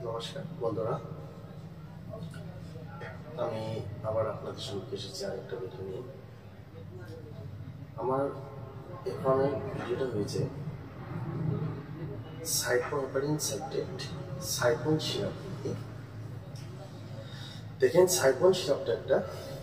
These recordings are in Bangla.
নমস্কার বন্ধুরা, আমি আবার আপনাদের সঙ্গে এসেছি আরেকটা ভিডিও নিয়ে। আমার এখানে ভিডিওটা হয়েছে সাইপন সিরাপ। দেখেন, সাইপন সিরাপটা একটা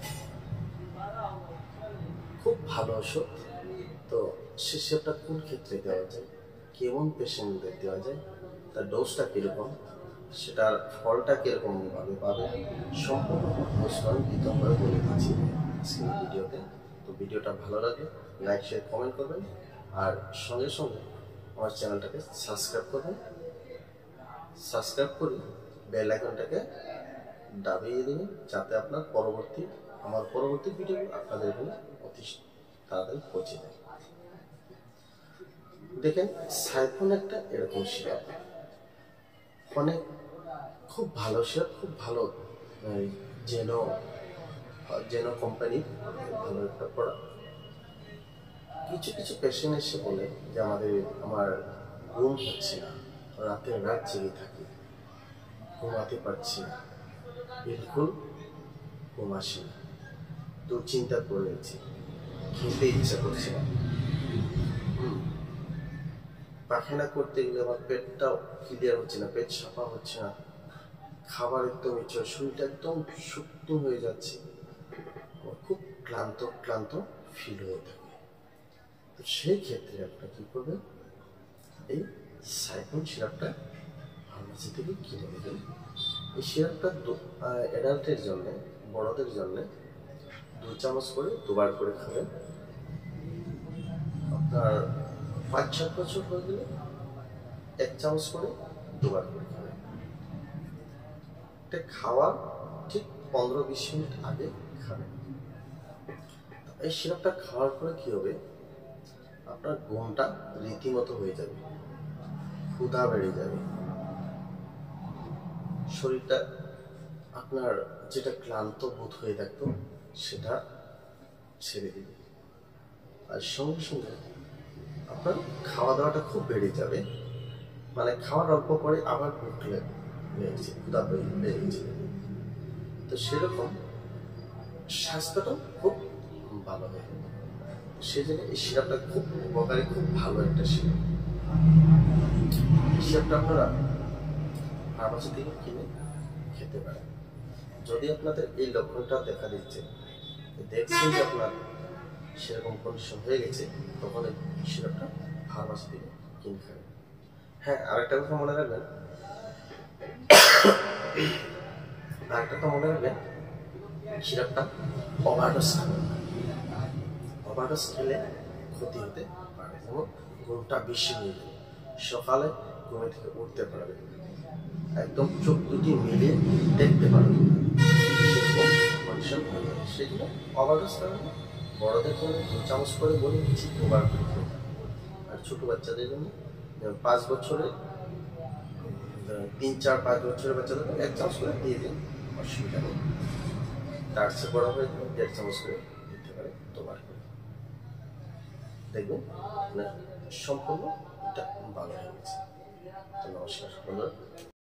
খুব ভালো ওষুধ। তো সে সিরাপটা কোন ক্ষেত্রে দেওয়া যায়, কেমন পেশেন্টদের দেওয়া যায়, তার ডোজটা কীরকম, সেটার ফলটা কীরকমভাবে পাবে, সম্পূর্ণ অনুষ্ঠান বিতরণ বলে দিচ্ছি আজকের ভিডিওতে। তো ভিডিওটা ভালো লাগে লাইক শেয়ার কমেন্ট করবেন, আর সঙ্গে সঙ্গে আমার চ্যানেলটাকে সাবস্ক্রাইব করবেন। সাবস্ক্রাইব করে বেল আইকনটাকে দাবিয়ে দিন, যাতে আপনার আমার পরবর্তী ভিডিও আপনাদের এখানে অতি তাড়াতাড়ি পৌঁছে যায়। দেখেন, সাইফন একটা এরকম সিরাপ, অনেক খুব ভালো সিরাপ, খুব ভালো জেনো কোম্পানির ভালো একটা প্রোডাক্ট। কিছু কিছু পেশেন্ট এসে বলে যে আমার ঘুম হচ্ছে না, রাত জেগে থাকি, ঘুমাতে পারছি না, বিলকুল ঘুম আসে না, দুশ্চিন্তা করে নিচ্ছি, খেতে ইচ্ছা করছে না, পায়খানা করতে গেলে আমার পেটটাও ক্লিয়ার হচ্ছে না, পেট সাফা হচ্ছে না, খাবার একদম ইচ্ছে, শরীরটা একদম শক্ত হয়ে যাচ্ছে, খুব ক্লান্ত ক্লান্ত ফিল হয়ে থাকে। তো সেই ক্ষেত্রে আপনারা কী করবেন, এই সাইফন সিরাপটা ফার্মাসি থেকে কিনে নেবেন। এই সিরাপটা অ্যাডাল্টের জন্য, বড়দের জন্য 2 চামচ করে দুবার করে খাবেন। আপনার 5-7 বছর হয়ে গেলে 1 চামচ করে দুবার করে খাবেন। এটা খাওয়ার ঠিক 15-20 মিনিট আগে খাবেন। এই সিরাপটা খাওয়ার পরে কী হবে, আপনার ঘুমটা রীতিমতো হয়ে যাবে, ক্ষুধা বেড়ে যাবে, শরীরটা আপনার যেটা ক্লান্ত বোধ হয়ে থাকতো সেটা ছেড়ে দেবে, আর সঙ্গে সঙ্গে আপনার খাওয়া দাওয়াটা খুব বেড়ে যাবে। মানে খাওয়ার অল্প পরে আবার ভোক লেগেছে, ক্ষুধা বেড়েছে। তো সেরকম স্বাস্থ্যটা খুব ভালো হয়ে যাবে। সেই জন্য এই সিরাপটা খুব উপকারী, খুব ভালো একটা সিরাপ। এই সিরাপটা আপনারা ফার্মাসি থেকে কিনে খেতে পারেন। যদি আপনাদের এই লক্ষণটা দেখা দিচ্ছে, দেখছেন যে আপনার সেরকম কন্ডিশন হয়ে গেছে, তখন এই সিরাপটা ফার্মাসি থেকে কিনে খাবেন। হ্যাঁ, আরেকটা কথা মনে রাখবেন, সিরাপটা ওভারডোজ খাবেন না। ওভারডোজ খেলে ক্ষতি হতে পারে, যেমন ঘুমটা বেশি হয়ে যাবে, সকালে ঘুমে থেকে উঠতে পারবে, একদম চোখ দুটি মিলিয়ে দেখতে পারবে, সেরকম কন্ডিশন হয়ে যাবে। সেগুলো ওভারডোজ খাবেন না। বড়দের জন্য 2 চামচ করে বলে দিচ্ছি দুবার করে খাবেন, আর ছোটো বাচ্চাদের জন্য 5 বছরের 3-4-5 বছরের বাচ্চাদের 1 চামচ করে দিয়ে দিন, অসুবিধা নেই। তার চেয়ে বড় হয়ে 1.5 চামচ করে দিতে পারে দুবার করে, দেখবেন সম্পূর্ণ এটা ভালো হয়ে গেছে। তো নমস্কার বন্ধুরা।